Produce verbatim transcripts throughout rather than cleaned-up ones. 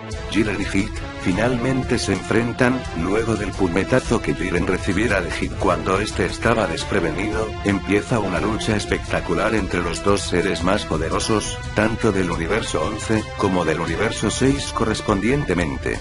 Jiren y Hit finalmente se enfrentan, luego del puñetazo que Jiren recibiera de Hit cuando este estaba desprevenido. Empieza una lucha espectacular entre los dos seres más poderosos, tanto del universo once, como del universo seis correspondientemente.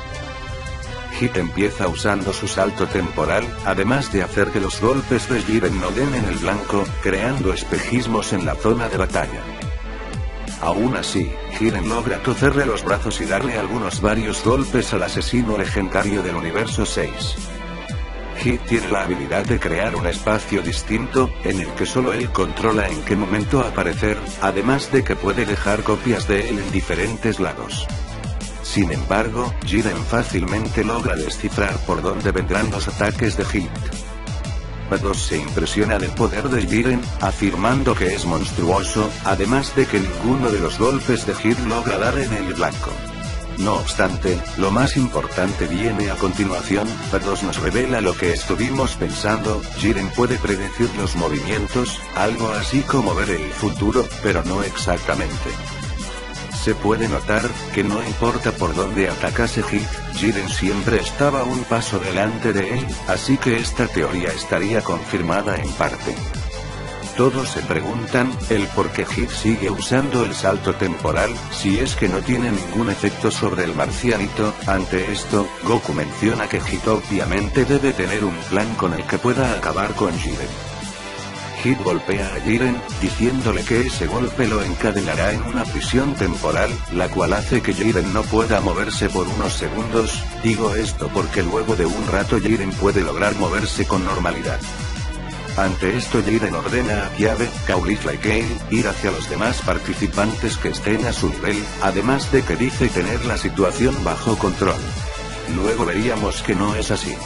Hit empieza usando su salto temporal, además de hacer que los golpes de Jiren no den en el blanco, creando espejismos en la zona de batalla. Aún así, Jiren logra torcerle los brazos y darle algunos varios golpes al asesino legendario del universo seis. Hit tiene la habilidad de crear un espacio distinto, en el que solo él controla en qué momento aparecer, además de que puede dejar copias de él en diferentes lados. Sin embargo, Jiren fácilmente logra descifrar por dónde vendrán los ataques de Hit. Vados se impresiona del poder de Jiren, afirmando que es monstruoso, además de que ninguno de los golpes de Hit logra dar en el blanco. No obstante, lo más importante viene a continuación. Vados nos revela lo que estuvimos pensando: Jiren puede predecir los movimientos, algo así como ver el futuro, pero no exactamente. Se puede notar que no importa por dónde atacase Hit, Jiren siempre estaba un paso delante de él, así que esta teoría estaría confirmada en parte. Todos se preguntan el por qué Hit sigue usando el salto temporal, si es que no tiene ningún efecto sobre el marcianito. Ante esto, Goku menciona que Hit obviamente debe tener un plan con el que pueda acabar con Jiren. Hit golpea a Jiren, diciéndole que ese golpe lo encadenará en una prisión temporal, la cual hace que Jiren no pueda moverse por unos segundos. Digo esto porque luego de un rato Jiren puede lograr moverse con normalidad. Ante esto Jiren ordena a Kiabe, Caulifla y Kale ir hacia los demás participantes que estén a su nivel, además de que dice tener la situación bajo control. Luego veríamos que no es así.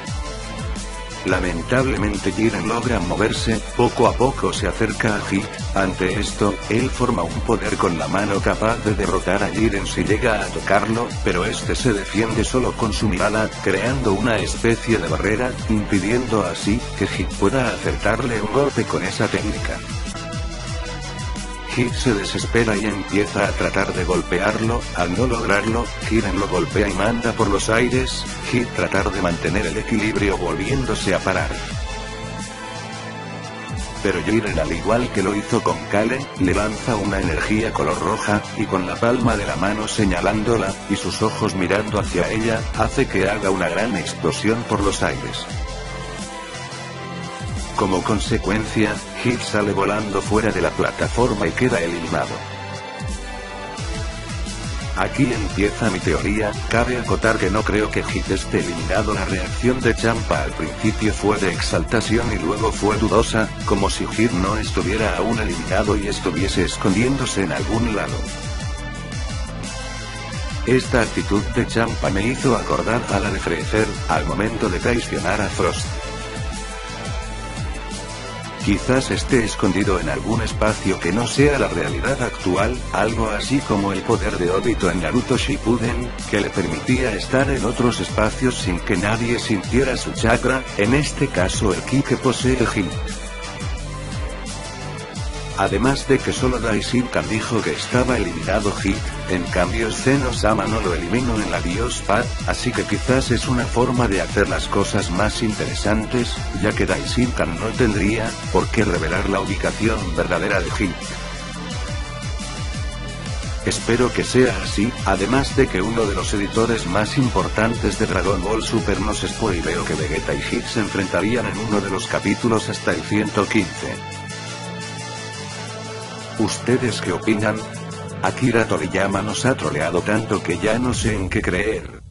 Lamentablemente Jiren logra moverse, poco a poco se acerca a Hit. Ante esto, él forma un poder con la mano capaz de derrotar a Jiren si llega a tocarlo, pero este se defiende solo con su mirada, creando una especie de barrera, impidiendo así que Hit pueda acertarle un golpe con esa técnica. Hit se desespera y empieza a tratar de golpearlo. Al no lograrlo, Jiren lo golpea y manda por los aires. Hit tratar de mantener el equilibrio volviéndose a parar. Pero Jiren, al igual que lo hizo con Kale, le lanza una energía color roja, y con la palma de la mano señalándola, y sus ojos mirando hacia ella, hace que haga una gran explosión por los aires. Como consecuencia, Hit sale volando fuera de la plataforma y queda eliminado. Aquí empieza mi teoría. Cabe acotar que no creo que Hit esté eliminado. La reacción de Champa al principio fue de exaltación y luego fue dudosa, como si Hit no estuviera aún eliminado y estuviese escondiéndose en algún lado. Esta actitud de Champa me hizo acordar a la de Freezer, al momento de traicionar a Frost. Quizás esté escondido en algún espacio que no sea la realidad actual, algo así como el poder de Obito en Naruto Shippuden, que le permitía estar en otros espacios sin que nadie sintiera su chakra, en este caso el ki que posee Hit. Además de que solo Daishinkan dijo que estaba eliminado Hit, en cambio Zeno-sama no lo eliminó en la Dios Pad, así que quizás es una forma de hacer las cosas más interesantes, ya que Daishinkan no tendría por qué revelar la ubicación verdadera de Hit. Espero que sea así, además de que uno de los editores más importantes de Dragon Ball Super nos spoileó que Vegeta y Hit se enfrentarían en uno de los capítulos hasta el ciento quince. ¿Ustedes qué opinan? Akira Toriyama nos ha troleado tanto que ya no sé en qué creer.